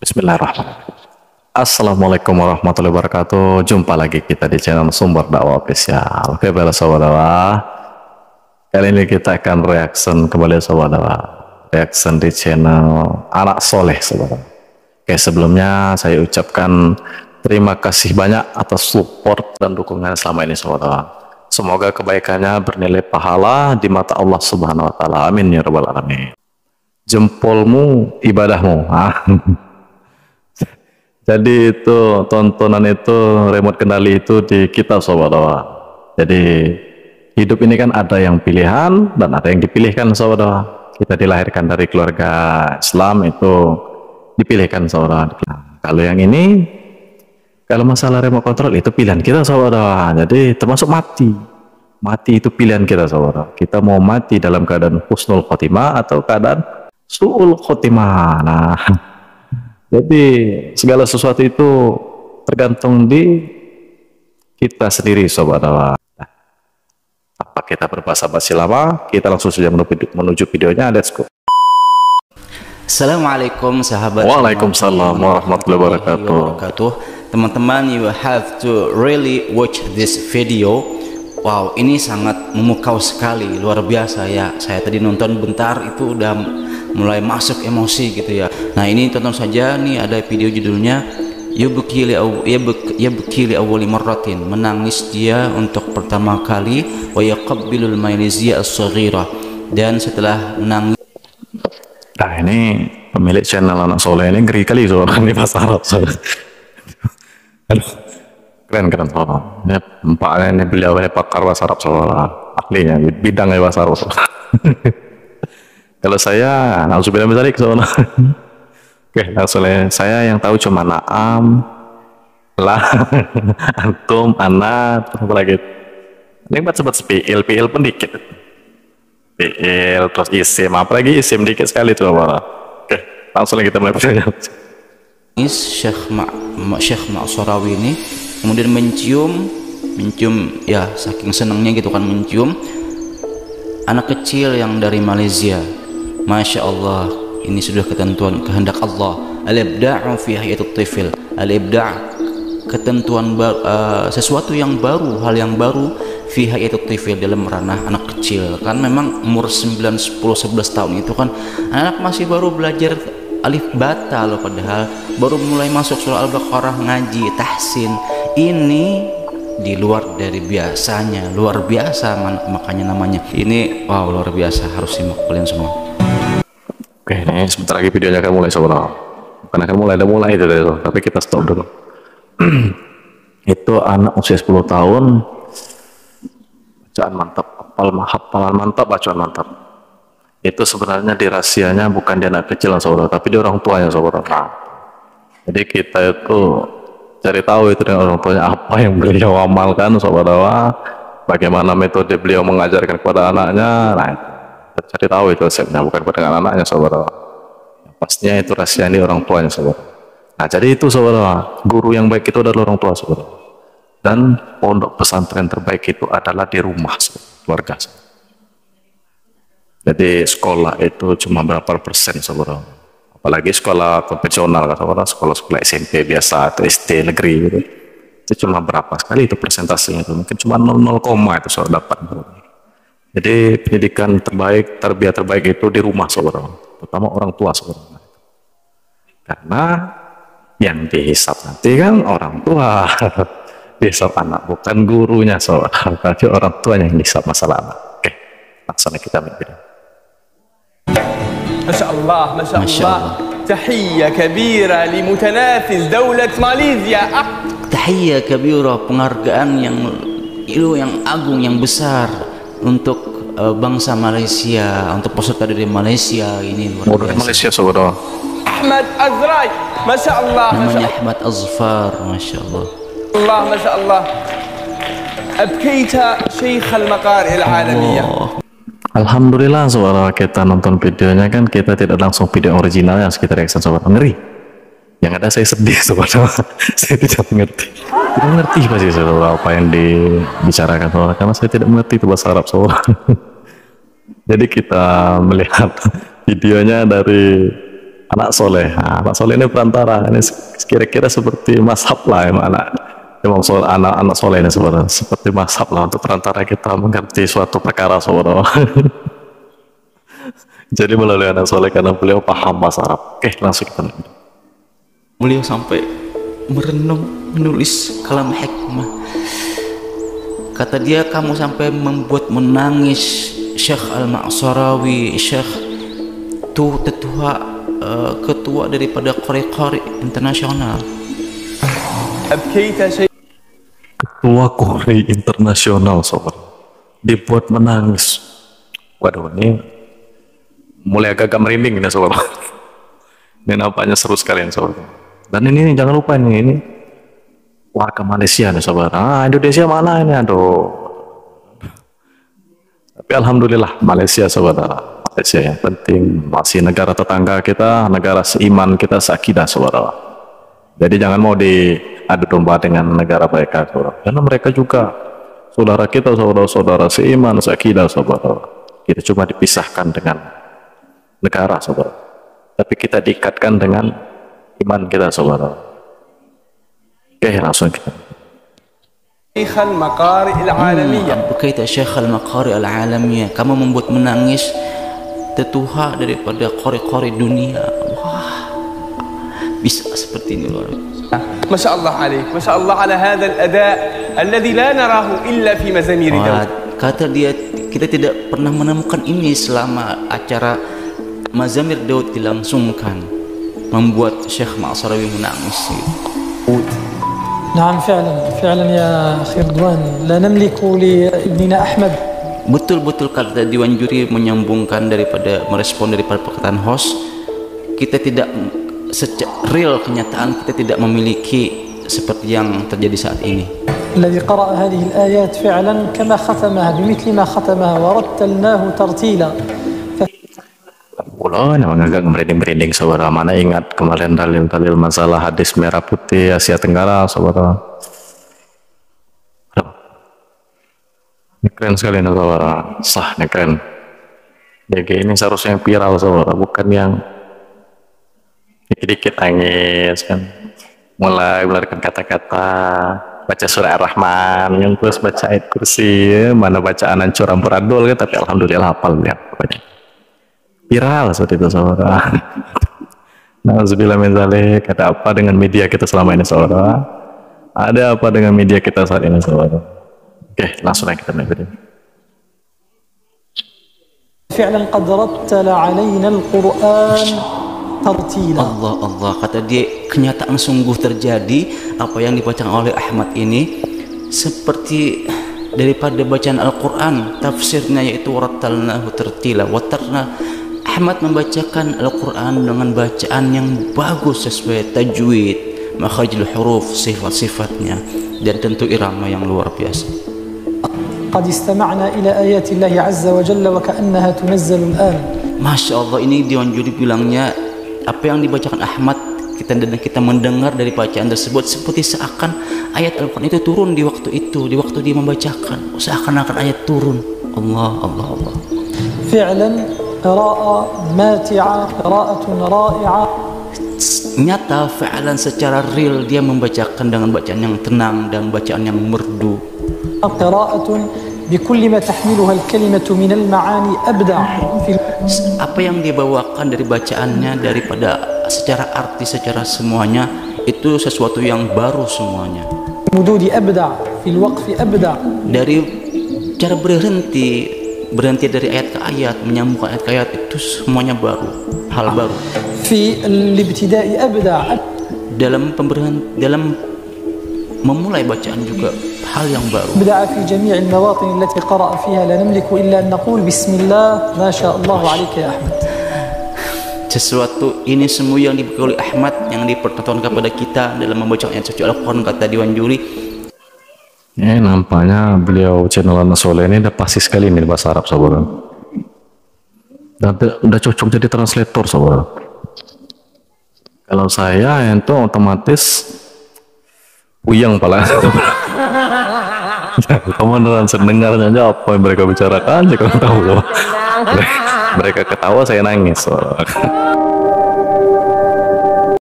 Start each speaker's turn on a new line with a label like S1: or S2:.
S1: Bismillahirrahmanirrahim. Assalamualaikum warahmatullahi wabarakatuh. Jumpa lagi kita di channel Sumber Dakwah Official. Oke, para saudara, kali ini kita akan reaction kembali saudara. Reaction di channel Anak Soleh saudara. Oke, sebelumnya saya ucapkan terima kasih banyak atas support dan dukungan selama ini saudara. Semoga kebaikannya bernilai pahala di mata Allah Subhanahu wa taala. Amin ya rabbal alamin. Jempolmu ibadahmu. Jadi itu tontonan itu, remote kendali itu di kita saudara. Jadi hidup ini kan ada yang pilihan dan ada yang dipilihkan saudara. Kita dilahirkan dari keluarga Islam itu dipilihkan saudara. Nah, kalau yang ini, kalau masalah remote control itu pilihan kita saudara. Jadi termasuk mati. Mati itu pilihan kita saudara. Kita mau mati dalam keadaan husnul khotimah atau keadaan su'ul khotimah. Nah, jadi segala sesuatu itu tergantung di kita sendiri saudara. Nah, apa kita berbasa-basi lama, kita langsung saja menuju videonya. Let's go.
S2: Assalamualaikum sahabat.
S1: Waalaikumsalam warahmatullahi wabarakatuh.
S2: Teman-teman, you have to really watch this video. Wow, ini sangat memukau sekali, luar biasa ya. Saya tadi nonton bentar itu udah mulai masuk emosi gitu ya. Nah, ini tonton saja nih, ada video judulnya Yubki li awwali marratin, menangis dia untuk pertama kali, wa yaqabbilul mailizia as-saghira, dan setelah menangis.
S1: Nah, ini pemilik channel Anak Soleh ini ngeri kali soalnya di bahasa Arab. Aduh, keren soalnya. Ini empaknya ini beliau ini pakar bahasa Arab soalnya, ahlinya bidangnya bahasa Arab. Kalau saya nauzubillah min dzalik soalnya. Oke, soalnya saya yang tahu cuma naam, lah, antum, anak, terus apa lagi? Ini buat sebut PL pun dikit. PL terus isim, apalagi isim dikit sekali tuh apa? Oke, langsung kita mulai videonya.
S2: Syekh Ma'sarawi ini kemudian mencium ya, saking senangnya gitu kan, mencium anak kecil yang dari Malaysia. Masya Allah, ini sudah ketentuan kehendak Allah. Al-ibda'u fi hayatul tifil. Al-ibda' ketentuan sesuatu yang baru, hal yang baru fi hayatul tifil, dalam ranah anak kecil. Kan memang umur 9, 10, 11 tahun itu kan anak masih baru belajar alif bata loh, padahal baru mulai masuk surah Al-Baqarah, ngaji, tahsin. Ini di luar dari biasanya, luar biasa, makanya namanya ini wow, luar biasa, harus simak kalian semua.
S1: Oke, ini sebentar lagi videonya akan mulai saudara. Bukan akan mulai, udah mulai itu deh, tapi kita stop dulu. Itu anak usia 10 tahun, bacaan mantap, hafalan mantap, bacaan mantap. Itu sebenarnya dirahasianya bukan di anak kecil saudara, tapi di orang tuanya saudara. Nah, jadi kita itu cari tahu itu dengan orang tuanya apa yang beliau amalkan saudara, bagaimana metode beliau mengajarkan kepada anaknya. Nah, kita cari tahu itu resepnya, bukan kepada anaknya saudara. Pastinya itu rahasia di orang tuanya saudara. Nah, jadi itu saudara, guru yang baik itu adalah orang tua saudara, dan pondok pesantren terbaik itu adalah di rumah saudara, keluarga saudara. Jadi sekolah itu cuma berapa persen saudara, apalagi sekolah konvensional saudara, sekolah SMP biasa atau SD negeri gitu, itu cuma berapa sekali itu persentasenya, itu mungkin cuma 0, itu saudara dapat. Jadi pendidikan terbaik, tarbiyah terbaik itu di rumah saudara, terutama orang tua saudara. Karena yang dihisap nanti kan orang tua, dihisap anak, bukan gurunya saudara, tapi orang tuanya yang dihisap masalah anak. Oke, langsung kita video.
S3: Masya Allah, Masya Allah. Tahiyya kabira li mutanafis daulat Malaysia.
S2: Tahiyya kabira, penghargaan yang agung, yang besar untuk bangsa Malaysia, untuk peserta dari Malaysia ini.
S1: Dari Malaysia saudara.
S3: Ahmad Azrai, Masya Allah.
S2: Namanya Ahmad Azfar, Masya Allah.
S3: Allah, Masya Allah. Abkaita Syekh al-Maqari al-Alamiyah.
S1: Alhamdulillah saudara, kita nonton videonya kan kita tidak langsung video original yang kita reaction saudara, ngeri. Yang ada saya sedih saudara. Saya tidak mengerti. Tidak mengerti pasti saudara apa yang dibicarakan saudara, karena saya tidak mengerti itu bahasa Arab saudara. Jadi kita melihat videonya dari anak soleh. Nah, anak soleh ini perantara. Ini kira-kira seperti mazhab lah emang anak soleh ini saudara. Seperti mazhab lah untuk perantara kita mengerti suatu perkara saudara. Jadi melalui anak soleh karena beliau paham bahasa Arab. Oke, langsung kita lanjut.
S2: Beliau sampai merenung, menulis kalam hikmah. Kata dia, kamu sampai membuat menangis Syekh Al-Ma'sarawi, Syekh itu ketua daripada Qari-Qari internasional.
S1: Ketua Qari internasional sobat dibuat menangis. Waduh, ini mulai agak merinding ini sobat. Ini nampaknya seru sekali sobat. Dan ini jangan lupa ini warga Malaysia nih sobat. Indonesia mana ini, aduh. Tapi alhamdulillah Malaysia sobat. Malaysia yang penting masih negara tetangga kita, negara seiman kita, seakidah saudara. Jadi jangan mau diadu domba dengan negara mereka saudara, karena mereka juga saudara kita, saudara-saudara seiman, seakidah saudara. Kita cuma dipisahkan dengan negara saudara, tapi kita diikatkan dengan iman kita saudara. Oke, langsung kita.
S3: Syekh Al-Maqari Al-Alamiyah.
S2: Berkaitan Syekh Al-Maqari Al-Alamiyah, kamu membuat menangis tetuha daripada qari-qari dunia. Wah, bisa seperti ini luar biasa.
S3: Masya Allah alaik, Masya Allah ala hadha al-ada' alladhi la narahu illa fi mazamir Daud.
S2: Kata dia, kita tidak pernah menemukan ini selama acara Mazamir Daud dilangsungkan, membuat Syekh Ma'sarawi menangis.
S4: نعم فعلا يا أخي رضوان لا نملك لابننا أحمد.
S2: Betul-betul kata Dewan Juri menyambungkan daripada merespon daripada perkataan host, kita tidak real kenyataan kita tidak memiliki seperti yang terjadi saat ini.
S4: الذي قرأ هذه الآيات فعلا كما ختمها بمثل ما ختمها ورتلناه ترتيلا.
S1: Pulau memang agak merinding-merinding saudara. Mana ingat kemarin dalil-dalil masalah hadis merah putih Asia Tenggara saudara. Ini keren sekali nih saudara, sah nih keren. Jadi ini seharusnya yang viral saudara, bukan yang dikit-dikit nangis kan. Mulai melarikan kata-kata, baca surah Ar-Rahman, yang terus baca ayat kursi, mana bacaan hancur amburadul kan, tapi alhamdulillah hafal ya pokoknya. Viral seperti itu saudara. Nauzubillah min dzalik. Ada apa dengan media kita selama ini saudara? Ada apa dengan media kita saat ini saudara? Oke, langsung aja kita lanjut.
S4: فعلا قد رتل علينا القرآن ترتيلا.
S2: Allah, kata dia, kenyataan sungguh terjadi apa yang dibacakan oleh Ahmad ini seperti daripada bacaan Al-Quran, tafsirnya yaitu rattalnahu tartila. Ahmad membacakan Al-Quran dengan bacaan yang bagus sesuai tajwid, makharijul huruf, sifat-sifatnya, dan tentu irama yang luar biasa.
S4: قد استمعنا إلى آيات الله عز وجل وكأنها تنزل الآن.
S2: Masya Allah, ini Dewan Juri bilangnya apa yang dibacakan Ahmad kita mendengar dari bacaan tersebut seperti seakan ayat Al-Quran itu turun di waktu itu, di waktu dia membacakan, seakan-akan ayat turun. Allah.
S4: فعلا قراءة ماتعة قراءة رائعة.
S2: Nyata fa'alan secara real dia membacakan dengan bacaan yang tenang dan bacaan yang merdu.
S4: قراءة بكل ما تحملها الكلمة من المعاني أبدع.
S2: Apa yang dia bawakan dari bacaannya, daripada secara arti, secara semuanya itu sesuatu yang baru semuanya.
S4: مدود أبدع في الوقف أبدع.
S2: Dari cara berhenti dari ayat ke ayat, menyambungkan ayat ke ayat, itu semuanya baru, hal baru.
S4: في الابتداء أبدع.
S2: Dalam memulai bacaan juga hal yang baru.
S4: أبدع في جميع المواطن التي قرأ فيها لا نملك إلا أن نقول بسم الله ما شاء الله عليك يا أحمد.
S2: Sesuatu ini semua yang diberi oleh Ahmad yang dipertontonkan kepada kita dalam membaca ayat suci Al-Quran, kata Dewan Juri.
S1: Nampaknya beliau channel Anak Soleh ini udah pasti sekali nih bahasa Arab saudara. Dan udah cocok jadi translator saudara. Kalau saya itu otomatis puyeng pala. Kamu beneran dengarnya aja apa yang mereka bicarakan, jika tahu loh. Mereka ketawa, saya nangis.